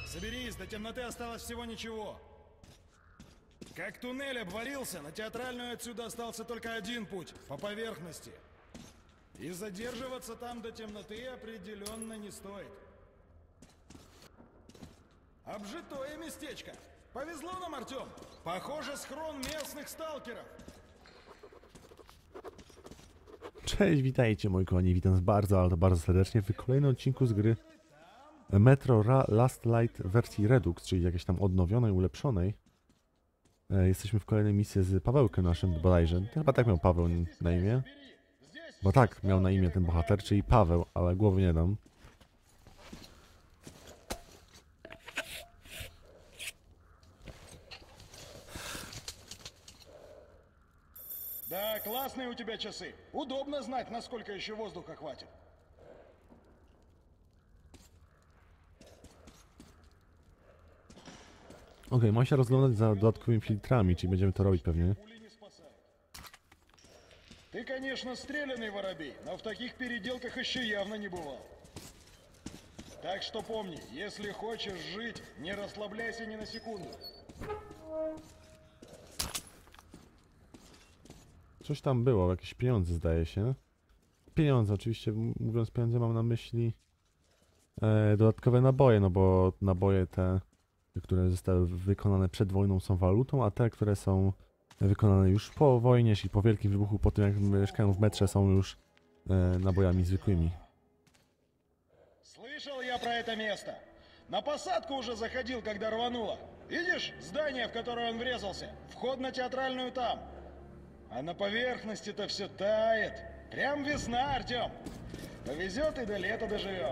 соберись, до темноты осталось всего ничего. Как туннель обвалился, на Театральную отсюда остался только один путь, по поверхности. И задерживаться там до темноты определенно не стоит. Обжитое местечко. Повезло нам, Артем. Похоже, схрон местnych сталкерów. Cześć, witajcie moi kochani, witam was bardzo, ale to bardzo serdecznie w kolejnym odcinku z gry Metro Last Light w wersji Redux, czyli jakiejś tam odnowionej, ulepszonej. Jesteśmy w kolejnej misji z Pawełkiem naszym bodajże. Chyba tak miał Paweł na imię. Bo tak miał na imię ten bohater, czyli Paweł, ale głowy nie dam. Да, классные у тебя часы. Удобно знать, насколько еще воздуха хватит. Okej, ma się rozglądać za dodatkowymi filtrami, czyli będziemy to robić pewnie. Ты, конечно, стрелянный воробей, но в таких переделках еще явно не бывал. Так что помни, если хочешь жить, не расслабляйся ни на секунду. Coś tam było, jakieś pieniądze zdaje się. Pieniądze, oczywiście mówiąc pieniądze mam na myśli dodatkowe naboje, no bo naboje te, które zostały wykonane przed wojną są walutą, a te, które są wykonane już po wojnie, czyli po wielkim wybuchu, po tym jak mieszkają w metrze, są już nabojami zwykłymi. Слышал я про это место. На посадку уже заходил, когда рвануло. Видишь, здание, в которое он врезался? Вход на Театральную там. А на поверхности-то все тает. Прям весна, Артем. Повезет и до лета доживем.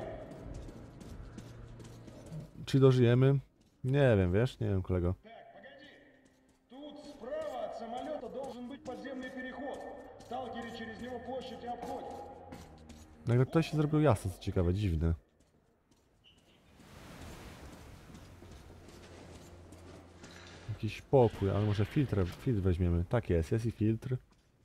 Czy dożyjemy? Nie wiem, wiesz? Nie wiem, kolego. Так, погоди. Тут справа от самолета должен быть подземный переход. Сталкеры через него площадь и обходят. Nagle to się zrobiło jasne, co ciekawe, dziwne. Jakiś pokój, ale może filtr weźmiemy. Tak jest i filtr.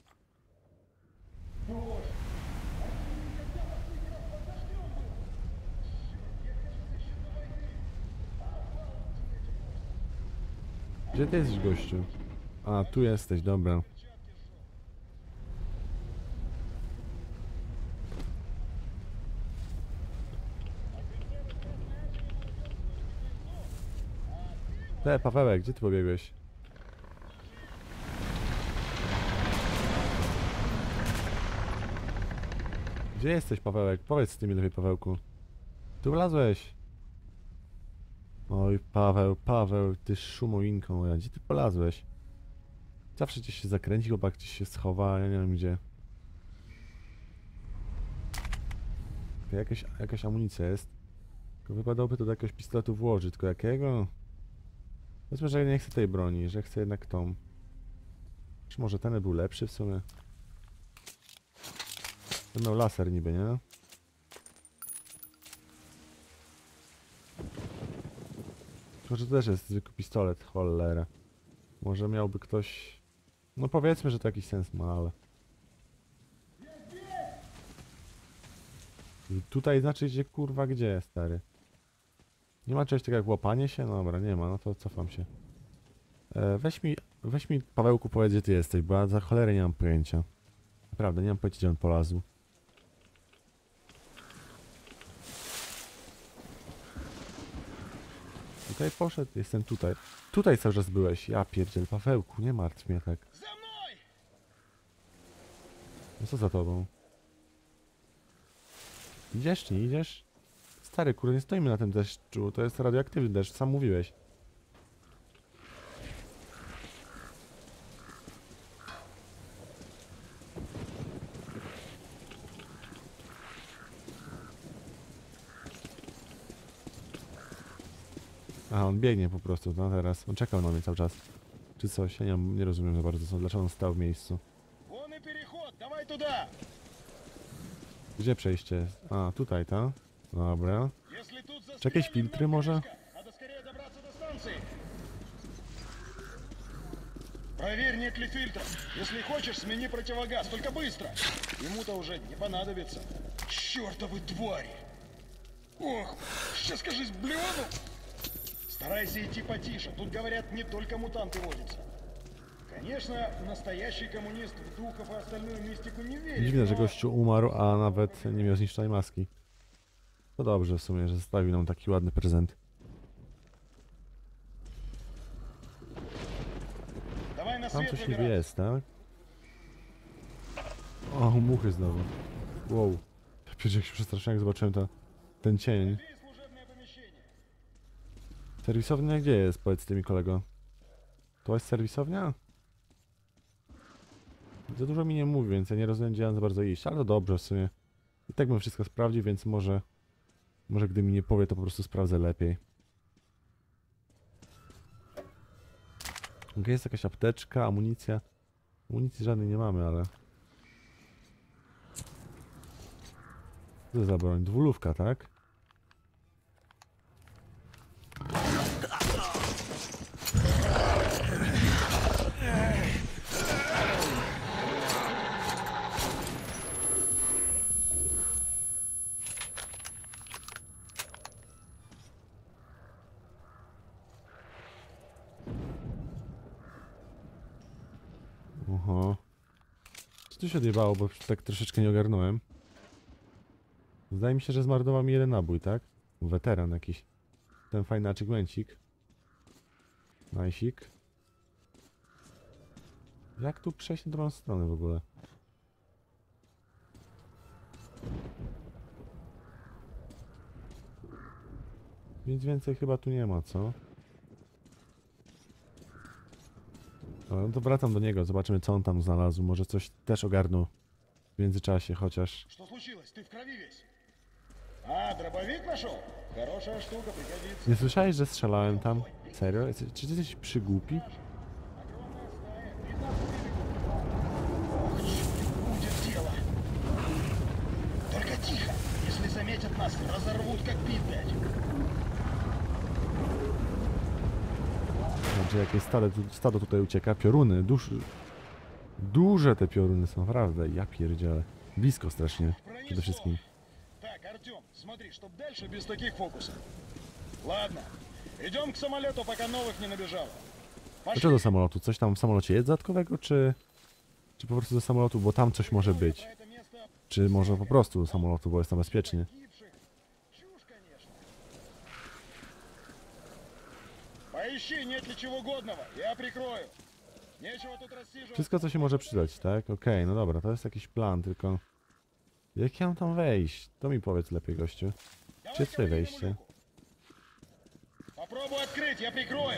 Gdzie ty jesteś, gościu? A, tu jesteś, dobra. Pawełek, gdzie ty pobiegłeś? Gdzie jesteś, Pawełek? Powiedz ty mi lepiej, Pawełku. Tu wlazłeś. Oj, Paweł, ty szumoinką moja. Gdzie ty polazłeś? Zawsze gdzieś się zakręci, chłopak gdzieś się schowa, ja nie wiem gdzie. Jakaś amunicja jest. Tylko wypadałoby to do jakiegoś pistoletu włożyć, tylko jakiego? Powiedzmy, że nie chcę tej broni, że chcę jednak tą. Czy może ten był lepszy w sumie? Ten miał laser niby, nie? Może to też jest zwykły pistolet, cholera. Może miałby ktoś... No powiedzmy, że to jakiś sens ma, ale... Tutaj znaczy gdzie, kurwa, gdzie, stary? Nie ma czegoś takiego jak łapanie się? No dobra, nie ma, no to cofam się. Weź mi, Pawełku, powiedz, gdzie ty jesteś, bo ja za cholerę nie mam pojęcia. Naprawdę, nie mam pojęcia, gdzie on polazł. Tutaj poszedł, jestem tutaj. Tutaj cały czas byłeś, ja pierdziel, Pawełku, nie martw mnie tak. No co za tobą? Idziesz, nie idziesz? Stary, kurde, nie stoimy na tym deszczu, to jest radioaktywny deszcz, sam mówiłeś. Aha, on biegnie po prostu, no teraz. On czekał na mnie cały czas. Czy coś? Ja nie rozumiem za bardzo, dlaczego on stał w miejscu. Gdzie przejście? A, tutaj, tak? Dobra. Czy jakieś filtry może? Проверь, нет ли фильтров. Если хочешь, смени противогаз, только быстро. Ему-то уже не понадобится. Чёртовы твари! Ох, сейчас, кажись, блюну. Старайся идти потише. Тут, говорят, не только мутанты водятся. Конечно, настоящий коммунист в духов и остальную мистику не верит. Dziwne, że но- gościu umarł, a nawet nie miał zniszczonej maski. To dobrze w sumie, że zostawił nam taki ładny prezent. Давай на Tam свет coś niby выбираться. jest, tak? O, muchy znowu. Wow. Przecież jak się przestraszyłem, jak zobaczyłem ten cień. Бей служебное помещение. Serwisownia gdzie jest? Powiedz ty mi, kolego. To jest serwisownia? Za dużo mi nie mówi, więc ja nie rozumiem, gdzie mam za bardzo iść, ale to dobrze w sumie. I tak bym wszystko sprawdził, więc może gdy mi nie powie, to po prostu sprawdzę lepiej. Ok, jest jakaś apteczka, amunicja. Amunicji żadnej nie mamy, ale... Co to za broń? Dwulówka, tak? Oho. Co tu się odjebało, bo tak troszeczkę nie ogarnąłem. Zdaje mi się, że zmarnował mi jeden nabój, tak? Weteran jakiś. Ten fajny achievemencik. Najsik. Jak tu przejść na drugą stronę w ogóle? Nic więcej chyba tu nie ma, co? No to wracam do niego, zobaczymy co on tam znalazł. Może coś też ogarnął w międzyczasie, chociaż... Что случилось? Ты в крови весь. А, дробовик нашел? Хорошая штука, пригодится. Nie słyszałeś, że strzelałem tam? Serio? Czy ty jesteś przygłupi? Огромная стая, 15 перегрузок. Ох, чуть будет дело. Только тихо. Если заметят нас, разорвут как пить дать. Znaczy jakieś stado tutaj ucieka. Pioruny, duże te pioruny są, naprawdę. Ja pierdzielę. Blisko strasznie, przede wszystkim. Так, Артем, смотри, чтоб дальше без таких фокусов. Ладно, идем к самолету, пока новых не набежало. Dlaczego do samolotu? Coś tam w samolocie jest dodatkowego, czy po prostu do samolotu, bo tam coś może być? Это место Czy może po prostu do samolotu, bo jest tam bezpiecznie? погибших. Чушь, конечно. Поищи, нет ли чего годного, я прикрою. Нечего тут рассиживаться. Wszystko, co się może przydać, tak? Okej, no dobra, to jest jakiś plan, tylko... Jak ja mam tam wejść? To mi powiedz lepiej, gościu. Gdzie tutaj wejście? Попробуй открыть, я прикрою.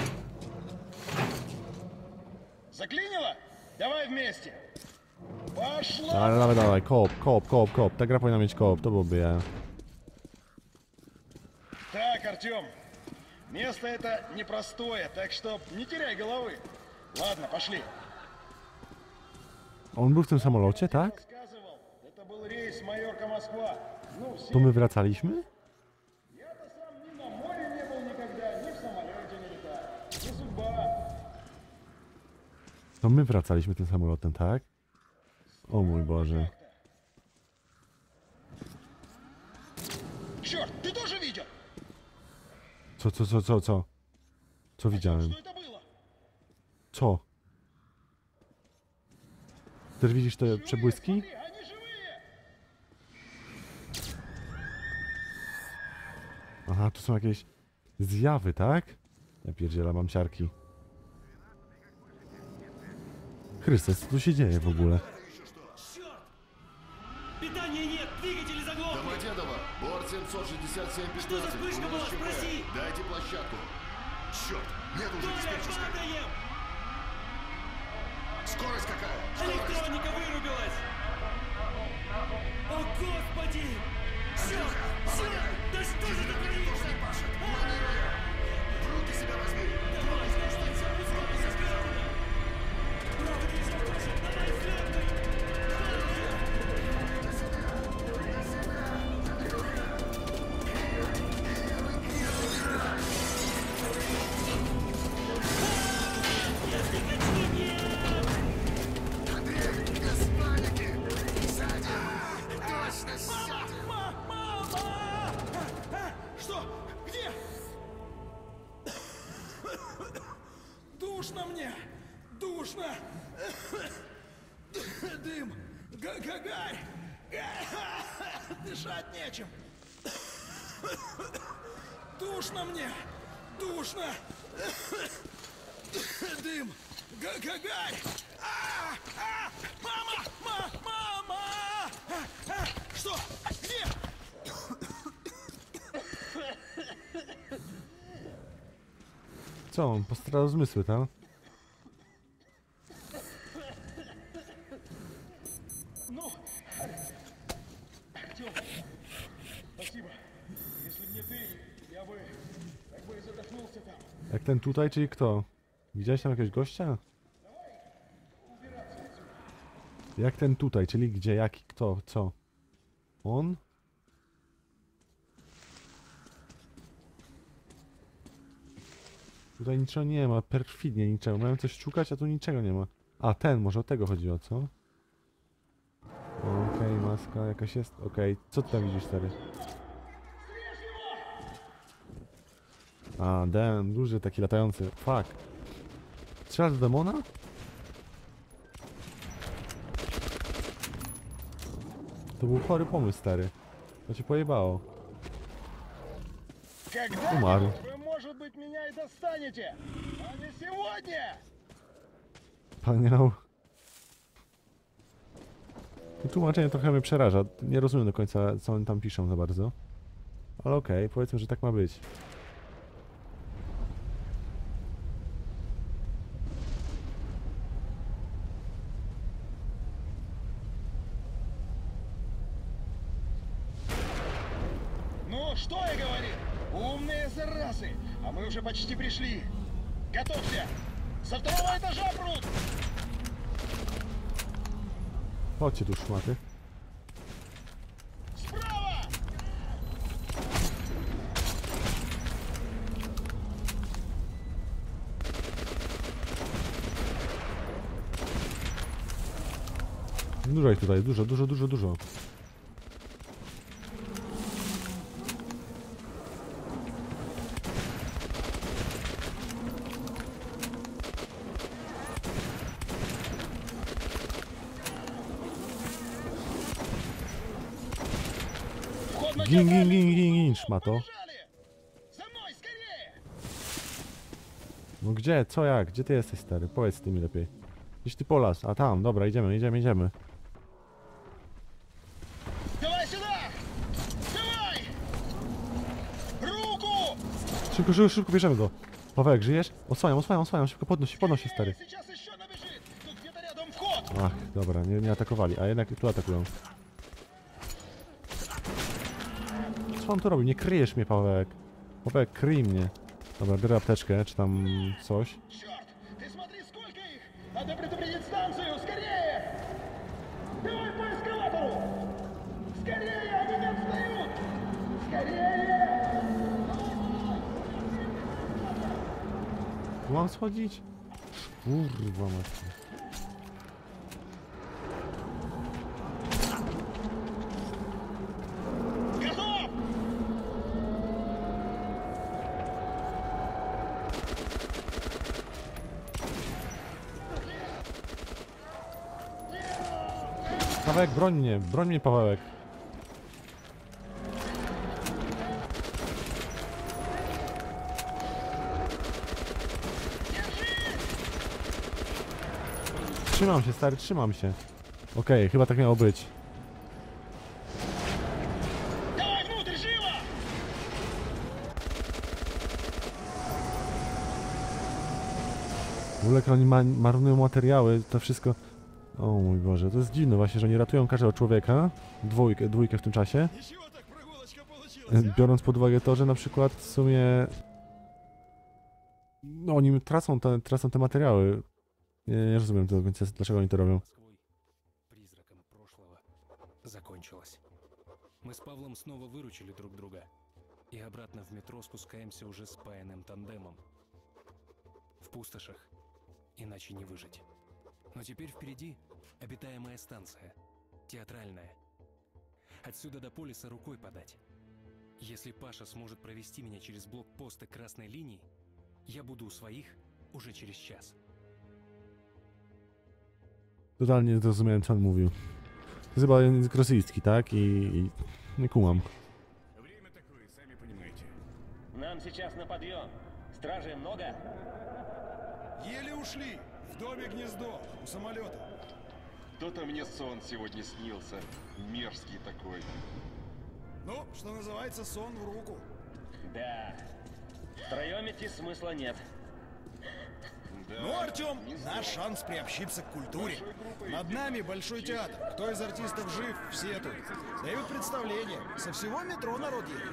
Заклинило? Давай вместе. Пошла! Ale dawaj, koop. Ta gra powinna mieć koop, to byłoby ja. Так, Артем, место это непростое, так что не теряй головы. Ладно, пошли. On był w tym samolocie, tak? Рассказывал, это был рейс Майорка-Москва. Ну, все. To my wracaliśmy? Я-то сам ни на море не был никогда, ни в самолете не летал. Не судьба. To my wracaliśmy tym samolotem, tak? O mój Boże. Черт, ты тоже видел? Co? Co widziałem? Что это было? Co? Też widzisz te Живые, przebłyski? смотри, они живые. Aha, tu są jakieś zjawy, tak? Ja pierdziela, mam ciarki. Chrystus, co tu się dzieje w ogóle? Черт! Питания нет, двигатели заглохли! Домодедово, борт 767-15. Что за вспышка была? Спроси! Дайте площадку. Черт, нет уже Коля, диспетчерской. падаем! Скорость какая? Скорость. Электроника вырубилась! О, господи! Черт! Черт! Да что же это творится? Пашет, маневруя. В руки себя возьми. Давай, спуститься, ускориться вперед! Правый движок тоже! Давай, следуй! Андрей, без паники. Сядем. Точно сядем. Мама! Что? Где? Душно мне! Душно! Дым! Гарь! Дышать нечем! Душно мне! Душно! Дым! Гарь! Мама! Что? Где? Co on? Postradał zmysły, tak? Ну, Артём, спасибо. Если б не ты, я бы так бы и задохнулся там. Jak ten tutaj, czyli kto? Widziałeś tam jakiegoś gościa? Jak ten tutaj, czyli gdzie, jaki, kto, co? On? Tutaj niczego nie ma, perfidnie niczego. Miałem coś szukać, a tu niczego nie ma. A, ten, może o tego chodziło, co? Okej, maska jakaś jest. Okej, co ty tam widzisz, stary? A, demon, duży taki latający. Fuck. Strzelasz do demona? To był chory pomysł, stary. To cię pojebało. Umarł. Когда-нибудь вы, может быть, меня и достанете, а не сегодня! Paniał. I tłumaczenie trochę mnie przeraża. Nie rozumiem do końca, co oni tam piszą za bardzo. Ale okej, powiedzmy, że tak ma być. Ну, что я говорил? Умные заразы! А мы уже почти пришли. Готовься! Со второго этажа прут! Chodźcie tu, szmaty. Справа! Dużo ich tutaj, dużo. Вход на Гин, театральный гин, гин, клуб. гин, szmato. Побежали! За мной, скорее! No gdzie, co, jak? Gdzie ty jesteś, stary? Powiedz ty mi lepiej. Gdzieś ty po las. A tam, dobra, idziemy. Давай сюда! Давай! Руку! Szybko bierzemy go. Pawełek, żyjesz? Osłaniam, szybko podnoś się, stary. Сейчас еще набежит! Тут где-то рядом вход! Ach, dobra, nie atakowali, a jednak tu atakują. Co on tu robi? Nie kryjesz mnie, Pawełek. Pawełek, kryj mnie. Dobra, biorę apteczkę, czy tam coś. Черт! Ты смотри, сколько их! Надо предупредить станцию! Скорее! Давай по эскалатору! Скорее! Они не отстают! Скорее! Tu mam schodzić? Kurwa mać. Готов! Pawełek, broń mnie, Pawełek. Trzymam się, stary, trzymam się. Okej, chyba tak miało być. Давай внутрь, живо! W ogóle jak oni marnują materiały, to wszystko... O mój Boże, to jest dziwne właśnie, że oni ratują każdego człowieka. Dwójkę w tym czasie. Ничего так прогулочка получилась, а? Biorąc pod uwagę to, że na przykład w sumie... No oni tracą te materiały. Nie rozumiem do końca, dlaczego oni to robią. Москвой, призраком прошлого, закончилось. Мы с Павлом снова выручили друг друга. И обратно в метро спускаемся уже спаянным тандемом. В пустошах. Иначе не выжить. Но теперь впереди обитаемая станция. Театральная. Отсюда до полиса рукой подать. Если Паша сможет провести меня через блокпосты красной линии, я буду у своих уже через час. Totalnie nie zrozumiałem, co on mówił. To jest chyba język rosyjski, tak? I nie kumam. Время такое, сами понимаете. Нам сейчас на подъем. Стражей много? Еле ушли. В доме гнездо. У самолета. Кто-то мне сон сегодня снился. Мерзкий такой. Ну, что называется, сон в руку. Да. Втроем идти смысла нет. Да. Ну, Артем, наш шанс приобщиться к культуре. Над нами большой театр. Кто из артистов жив, все тут. Дают представление. Со всего метро народ едет.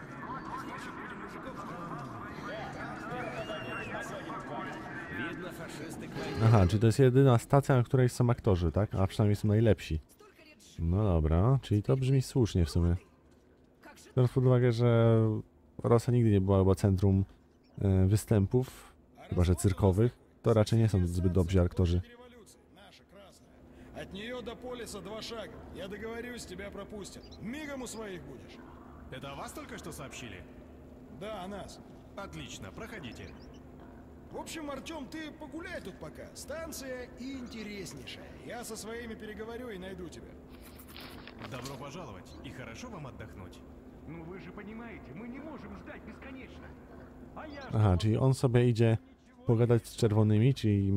Видно, фашисты к Aha, czyli to jest jedyna stacja, na której są aktorzy, tak? A przynajmniej są najlepsi. No dobra, czyli to brzmi słusznie w sumie. Biorąc pod uwagę, że Rosja nigdy nie była chyba centrum występów, chyba że cyrkowych, to raczej nie są zbyt dobrzy aktorzy. Революция. Наша красная. От нее до полиса 2 шага. Я договорюсь, тебя пропустят. Мигом у своих будешь. Это о вас только что сообщили? Да, о нас. Отлично, проходите. В общем, Артем, ты погуляй тут пока. Станция интереснейшая. Я со своими переговорю и найду тебя. Добро пожаловать, и хорошо вам отдохнуть. Ну вы же понимаете, мы не можем ждать бесконечно. А я Aha, czyli on sobie idzie pogadać z czerwonymi, czyli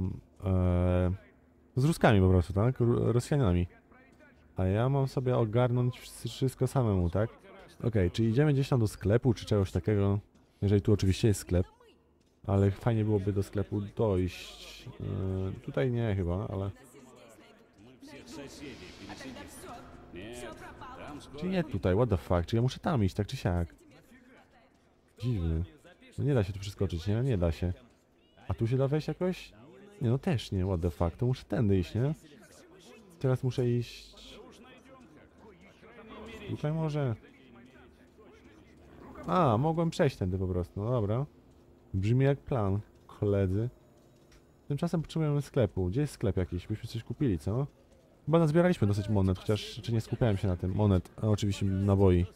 z Ruskami po prostu, tak? Rosjanami. A ja mam sobie ogarnąć wszystko samemu, tak? Okej, czyli idziemy gdzieś tam do sklepu, czy czegoś takiego. Jeżeli tu oczywiście jest sklep. Ale fajnie byłoby do sklepu dojść. Tutaj nie chyba, ale... Czy nie tutaj, what the fuck? Czy ja muszę tam iść, tak czy siak? Dziwny. No nie da się tu przeskoczyć, nie? Nie da się. A tu się da wejść jakoś? Nie, no też nie, what the fuck. To muszę tędy iść, nie? Teraz muszę iść... Tutaj może... A, mogłem przejść tędy po prostu, no dobra. Brzmi jak plan, koledzy. Tymczasem potrzebujemy sklepu. Gdzie jest sklep jakiś? Byśmy coś kupili, co? Chyba nazbieraliśmy dosyć monet, chociaż czy nie skupiałem się na tym. Monet, a oczywiście naboi.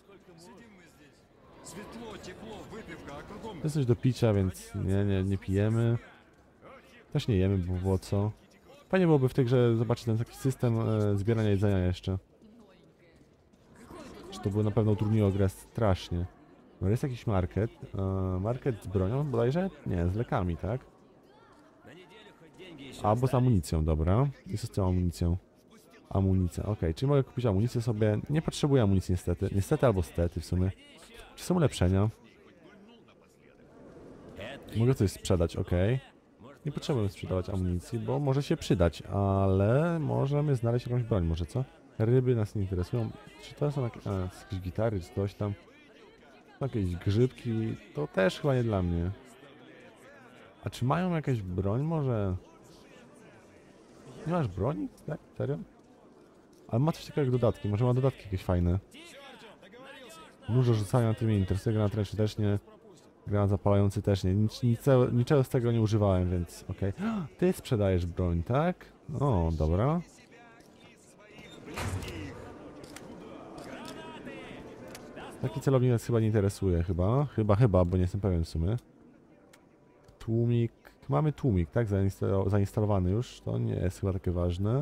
To jest coś do picia, więc nie pijemy. Też nie jemy, bo po co? Fajnie byłoby w tej grze zobaczyć ten taki system zbierania jedzenia jeszcze. Czy to by na pewno utrudniło grę strasznie. No jest jakiś market. Market z bronią bodajże? Nie, z lekami, tak? Albo z amunicją, dobra. Jest z tą amunicją. Amunicja, okej. Czyli mogę kupić amunicję sobie. Nie potrzebuję amunicji niestety. Niestety albo stety w sumie. Czy są ulepszenia? Mogę coś sprzedać, okej. Nie potrzebuję sprzedawać amunicji, bo może się przydać, ale możemy znaleźć jakąś broń, może co? Ryby nas nie interesują. Czy to są jakieś gitary, czy coś tam? Jakieś grzybki, to też chyba nie dla mnie. A czy mają jakąś broń może? Nie masz broni? Tak? Serio? Ale ma coś takiego jak dodatki, może ma dodatki jakieś fajne. Dużo rzucania tym mnie interesuje, granat ręczny też nie. Granat zapalający też nie. Niczego z tego nie używałem, więc okej. Ty sprzedajesz broń, tak? O, dobra. Taki celownik nas chyba nie interesuje, chyba, bo nie jestem pewien w sumie. Tłumik. Mamy tłumik, tak? Zainstalowany już. To nie jest chyba takie ważne.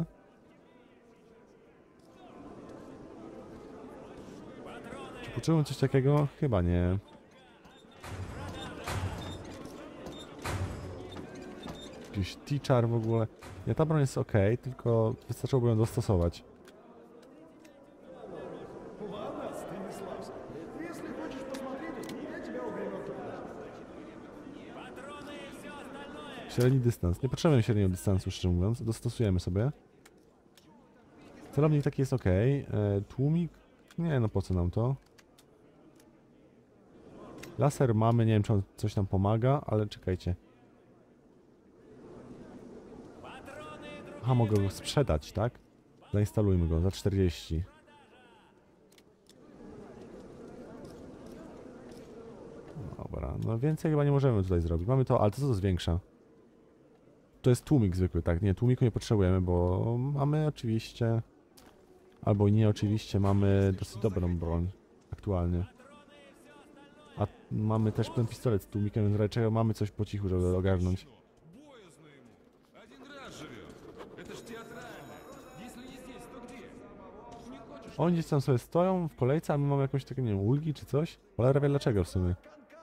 Czy poczułem coś takiego? Chyba nie. Jakiś T-char w ogóle. Nie, ta broń jest ok, tylko wystarczyłoby ją dostosować. Ладно, Станислав. Если хочешь посмотреть, я тебя у гримерки Średni dystans. Nie potrzebujemy średniego dystansu, szczerze mówiąc. Dostosujemy sobie. Celownik taki jest ok. Tłumik? Nie, no po co nam to? Laser mamy, nie wiem czy on coś nam pomaga, ale czekajcie. Aha, mogę go sprzedać, tak? Zainstalujmy go za 40. Dobra, no więcej chyba nie możemy tutaj zrobić. Mamy to, ale to co to zwiększa? To jest tłumik zwykły, tak? Nie, tłumiku nie potrzebujemy, bo mamy oczywiście... Albo nie oczywiście, mamy dosyć dobrą broń aktualnie. A Mamy też ten pistolet z tłumikiem, więc raczej czego mamy coś po cichu, żeby ogarnąć. Боязно ему. Один раз живет. Это ж театрально. Если не здесь, то где? Не хочешь? Oni gdzieś tam sobie stoją w kolejce, a my mamy jakąś takie, nie wiem, ulgi czy coś? Cholera wie dlaczego w sumie.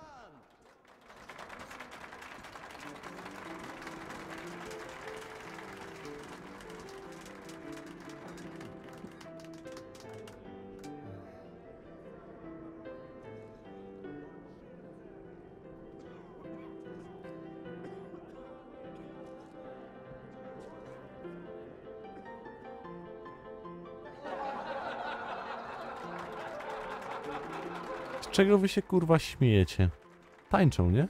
Z czego wy się kurwa śmiejecie? Tańczą, nie?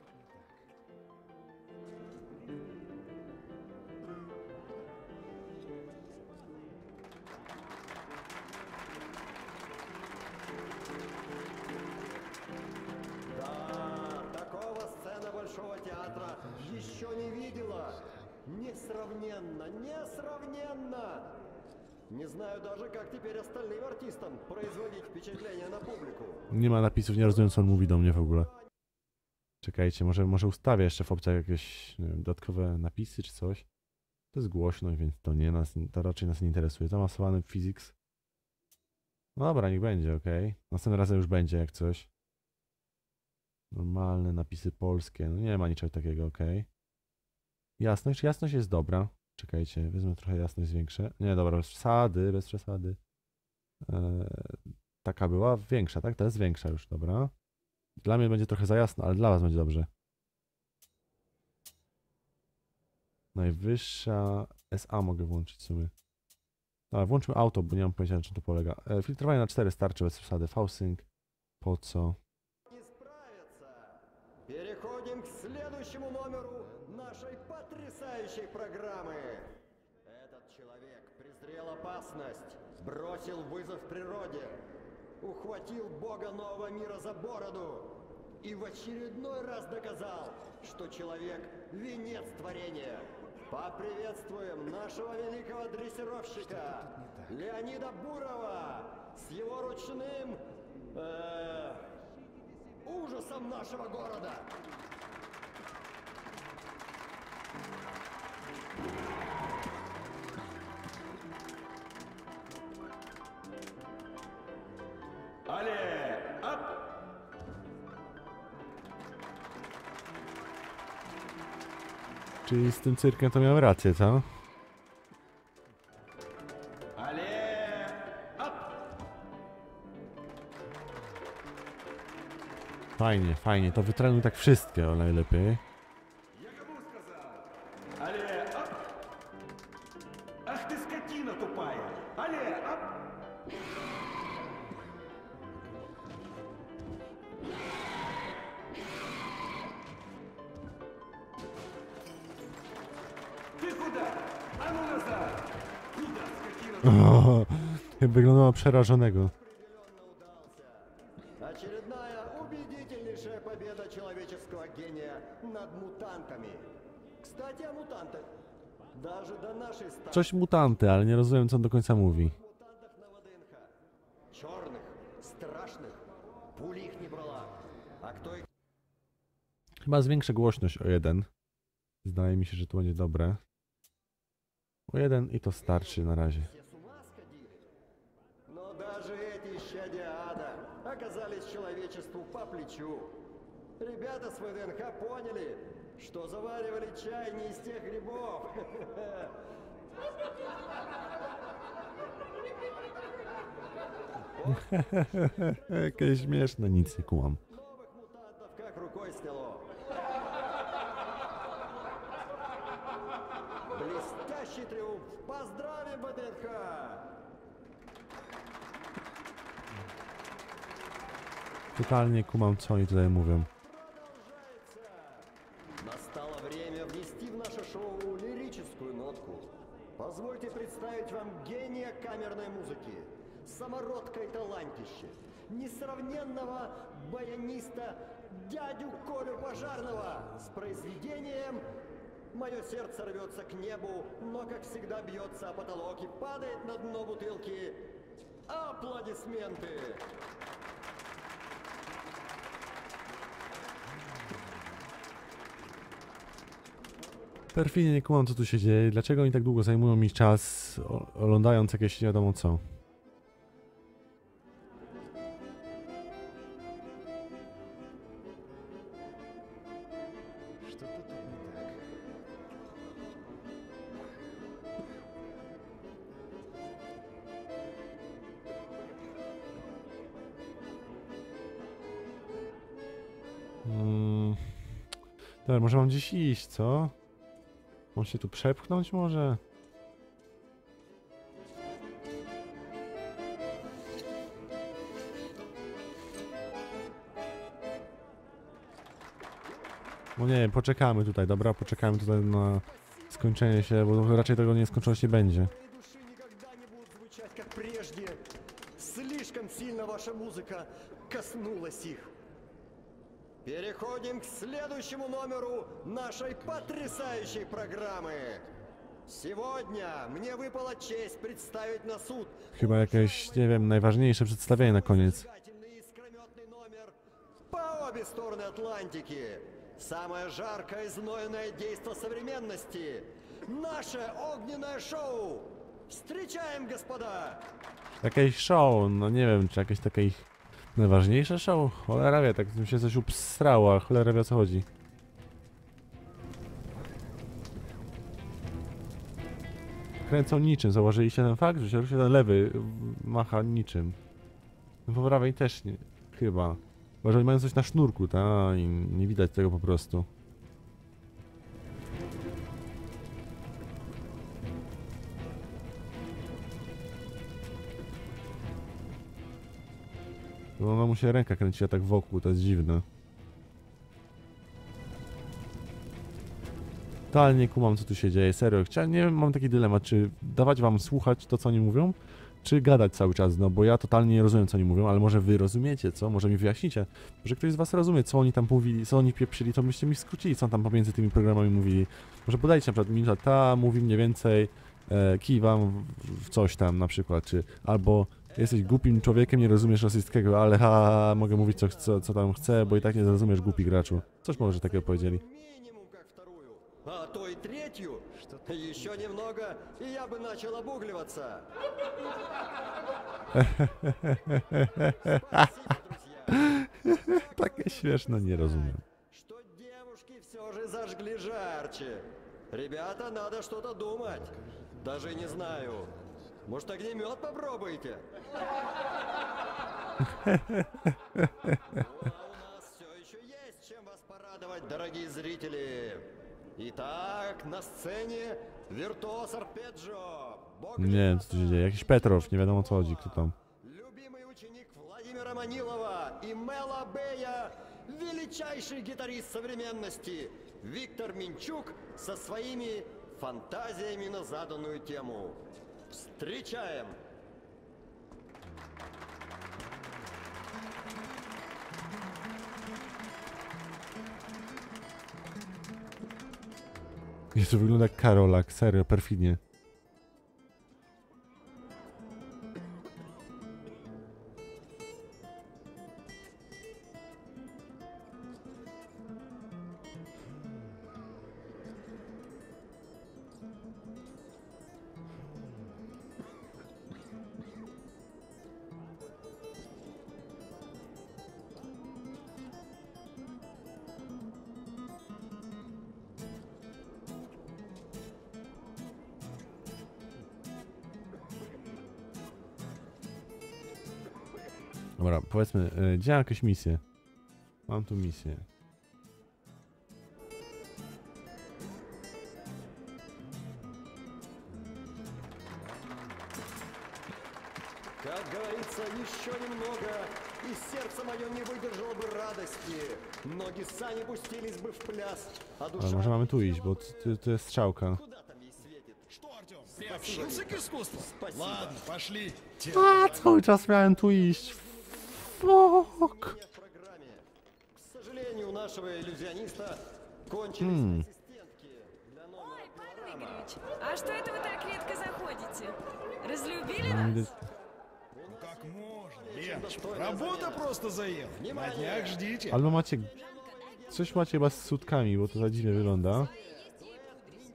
Да, такого сцена Большого театра еще не видела. Несравненно, несравненно. Не знаю даже, как теперь остальным артистам производить впечатление на публику. Nie ma napisów, nie rozumiem co on mówi do mnie w ogóle. Czekajcie, może ustawię jeszcze w opcjach jakieś, nie wiem, dodatkowe napisy czy coś. To jest głośność, więc to nie nas, to raczej nas nie interesuje. Zaawansowany physics. No dobra, niech będzie, okej. Następnym razem już będzie jak coś. Normalne napisy polskie, no nie ma niczego takiego, okej. Jasność, jasność jest dobra. Czekajcie, wezmę trochę jasność zwiększę. Nie, dobra, bez przesady, bez przesady. Taka była większa, tak? To jest większa już, dobra. Dla mnie będzie trochę za jasno, ale dla was będzie dobrze. Najwyższa SA mogę włączyć w sumie. Ale włączmy auto, bo nie mam pojęcia na czym to polega. Filtrowanie na 4 starczy bez przesady. V-Sync. Po co? Не справится. Переходим к следующему номеру нашей потрясающей программы. Этот человек презрел опасность, бросил вызов природе, ухватил бога нового мира за бороду и в очередной раз доказал, что человек — венец творения. Поприветствуем нашего великого дрессировщика Леонида Бурова с его ручным ужасом нашего города. Але! Ап! Czyli z tym cyrkiem to miałem rację, co? Але! Ап! Fajnie, fajnie. To wytrenuj tak wszystkie, o najlepiej. Я кому сказал? Але! Ап! Ах ты скотина тупая! Але! Ап! Ты куда? А ну назад! Куда, скотина? O, wyglądała przerażonego. Определенно удался. Очередная убедительнейшая победа человеческого гения над мутантами. Кстати, о мутантах. Даже до нашей станции Coś mutanty, ale nie rozumiem co on do końca mówi. мутантов на ВДНХ. Черных, страшных. Пули их не брала. А кто их Chyba zwiększę głośność o 1. Zdaje mi się, że to będzie dobre. O 1 i to starczy na razie. все с ума сходили? Но даже эти исчадия ада оказались человечеству по плечу. Ребята с ВДНХ поняли, что заваривали чай не из тех грибов. Jakieś śmieszne, nic nie kumam. Новых мутантов как рукой сняло. Блестящий триумф! Поздравим ВДНХ! Totalnie kumam co oni tutaj mówią. Продолжается! Настало время внести в наше шоу лирическую нотку. Позвольте представить вам гения камерной музыки, самородка и талантище, несравненного баяниста дядю Колю Пожарного с произведением «Мое сердце рвется к небу, но, как всегда, бьется о потолок и падает на дно бутылки». Аплодисменты! Perfidnie nie kumam, co tu się dzieje. Dlaczego oni tak długo zajmują mi czas, oglądając jakieś nie wiadomo co. Dobra, może mam gdzieś iść, co? Mam się tu przepchnąć może? No nie, poczekamy tutaj, dobra? Poczekamy tutaj na skończenie się, bo raczej tego nieskończoność nie będzie. Души никогда не будут звучать, как прежде. Слишком сильно ваша музыка коснулась их. Переходим к следующему номеру нашей потрясающей программы. Сегодня мне выпала честь представить на суд Chyba jakieś, nie wiem, najważniejsze przedstawienie na koniec. зажигательный и искрометный номер по обе стороны Атлантики. Самое жаркое и знойное действо современности. Наше огненное шоу. Встречаем, господа! Jakieś show, no nie wiem, czy jakieś takie ich najważniejsze show? Cholera wie, tak mi się coś upsrało, a cholera wie o co chodzi. Kręcą niczym, zauważyliście ten fakt, że się ten lewy macha niczym. No po prawej też nie, chyba. Chyba, że oni mają coś na sznurku, ta i nie widać tego po prostu. Bo ona mu się ręka kręciła tak wokół, to jest dziwne. Totalnie nie kumam, co tu się dzieje, serio. Nie wiem, mam taki dylemat, czy dawać wam słuchać to, co oni mówią, czy gadać cały czas, no bo ja totalnie nie rozumiem, co oni mówią, ale może wy rozumiecie, co? Może mi wyjaśnicie. Może ktoś z was rozumie, co oni tam mówili, co oni pieprzyli, to byście mi skrócili, co tam pomiędzy tymi programami mówili. Może podajcie na przykład minuta ta, mówi mniej więcej, kiwam w coś tam na przykład, czy albo jesteś głupim człowiekiem, nie rozumiesz rosyjskiego, ale ha, mogę mówić co tam chcę, bo i tak nie zrozumiesz, głupi graczu. Coś może takiego powiedzieli. Минимум как вторую, а то и третью. Еще немного, и я бы начал обугливаться. Takie śmieszne, nie rozumiem. Что девушки все же зажгли жарче. Ребята, надо что-то думать. Даже не знаю. Может, огнемет попробуете? У нас все еще есть чем вас порадовать, дорогие зрители. Итак, на сцене виртуоз арпеджио. Nie wiem, co tu się dzieje. Jakiś Petrow, nie wiadomo o co chodzi, kto tam. Любимый ученик Владимира Манилова и Мела Бэя, величайший гитарист современности Виктор Минчук со своими фантазиями на заданную тему. Встречаем! Jeszcze wygląda jak Karolak, serio, perfidnie. Dobra, powiedzmy, gdzie mam jakąś misję? Mam tu misję. Как говорится, еще немного, и сердце мое не выдержало бы радости. Ноги сами пустились бы в пляс, а Ale душа... może mamy tu iść, bo to jest strzałka. Куда там ей светит? Что, Артем, приобщился к искусству? Спасибо. Ладно, пошли. A, cały czas miałem tu iść. Fuck. В программе. К сожалению, у нашего иллюзиониста кончились ассистентки для номера Павел «Пилорама». Игоревич, а что это вы так редко заходите? Разлюбили нас? Ну как можно, Леночка, работа просто заела. На днях ждите. Albo macie... Coś macie chyba z sutkami, bo to za dziwnie wygląda.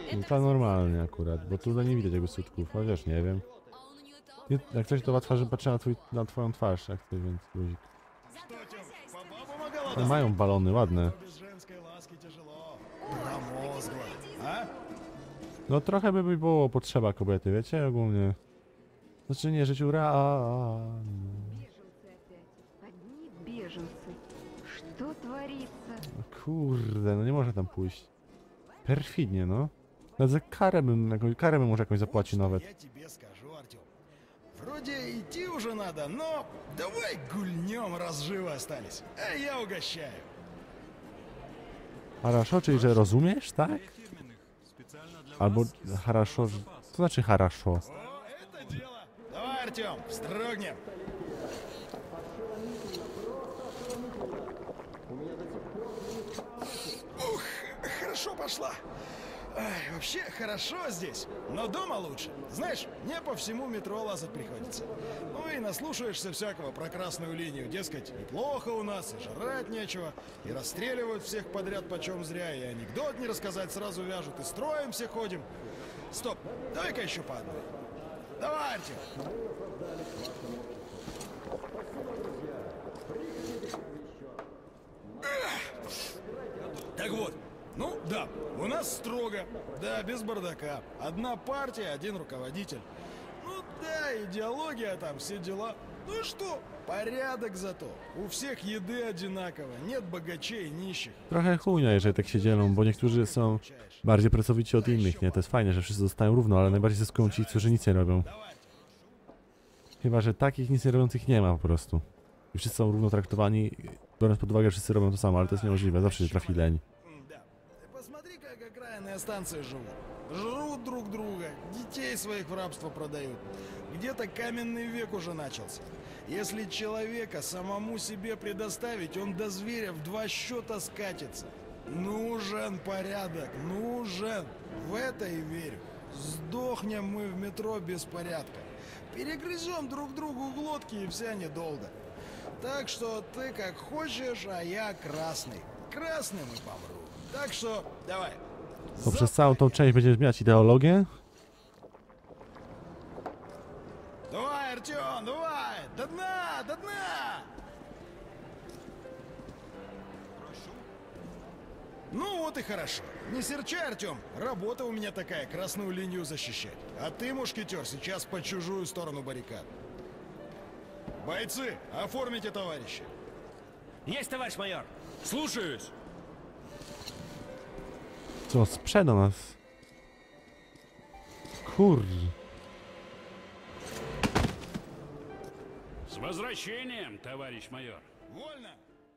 No to normalnie akurat, bo tutaj nie widać jakby sutków, chociaż nie wiem. Nie, jak coś to twarzy patrzę na twoją twarz, jak coś, więc luzik. Что, Тём, по бабам оголодал? Ale mają balony, ładne. Без женской ласки тяжело. Промозгло. А? No trochę by było potrzeba kobiety, wiecie, ogólnie. Znaczy nie, życiu realnym. Беженцы опять. Одни беженцы. Что творится? No kurde, no nie można tam pójść. Perfidnie, no. Nawet za karę bym może jakąś zapłacił nawet. Я тебе скажу, Артём. Вроде идти уже надо, но давай гульнем, раз живы остались. А я угощаю. Haraszo, czyli że rozumiesz, tak? Albo haraszo, co znaczy haraszo? О, это дело. Давай, Артём, строгнем. Ух, хорошо пошла. Ай, вообще хорошо здесь, но дома лучше. Знаешь, мне по всему метро лазать приходится. Ну и наслушаешься всякого про красную линию. Дескать, и плохо у нас, и жрать нечего, и расстреливают всех подряд почем зря, и анекдот не рассказать сразу вяжут, и строим все ходим. Стоп, давай-ка еще по одной. Давай, Артем. Так вот, ну да, у нас строго, да, без бардака. Одна партия, один руководитель. Ну да, идеология там, все дела. Ну и что, порядок зато. У всех еды одинаково, нет богачей и нищих. Trochę chujnia, jeżeli tak się dzielą, bo niektórzy są bardziej pracowici od innych, nie? To jest fajne, że wszyscy dostają równo, ale najbardziej zyskują ci, którzy nic nie robią. Chyba, że takich nic nie robiących nie ma po prostu. I wszyscy są równo traktowani, biorąc pod uwagę, że wszyscy robią to samo, ale to jest niemożliwe, zawsze się trafi leń. Да. Посмотри, как окраинные станции живут. Жрут друг друга, детей своих в рабство продают. Где-то каменный век уже начался. Если человека самому себе предоставить, он до зверя в 2 счета скатится. Нужен порядок, нужен. В это и верю. Сдохнем мы в метро без порядка. Перегрызем друг другу глотки, и вся недолго. Так что ты как хочешь, а я красный. Красным и помру. Так что давай. To przez całą tą część będziesz miać ideologię? Давай, Артём, давай! До дна, до дна! Ну вот и хорошо. Не серчай, Артём. Работа у меня такая, красную линию защищать. А ты, мушкетер, сейчас по чужую сторону баррикад. Бойцы, оформите товарища. Есть, товарищ майор! Слушаюсь! Co, sprzeda nas? Kur... С возвращением, товарищ майор. Вольно!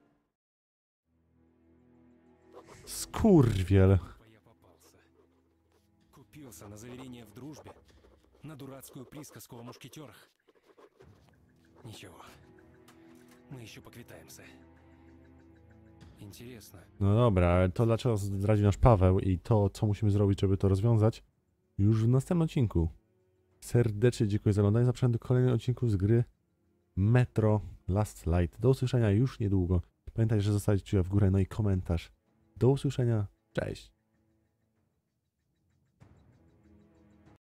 Skurwiel. Я попался. Купился на заверение в дружбе, на дурацкую присказку о мушкетерах. Ничего, мы еще поквитаемся. Интересно. No dobra, ale to dlaczego zdradzi nasz Paweł i to, co musimy zrobić, żeby to rozwiązać, już w następnym odcinku. Serdecznie dziękuję za oglądanie. Zapraszam do kolejnych odcinków z gry Metro Last Light. Do usłyszenia już niedługo. Pamiętaj, że zostawić kciuka w górę, no i komentarz. Do usłyszenia. Cześć.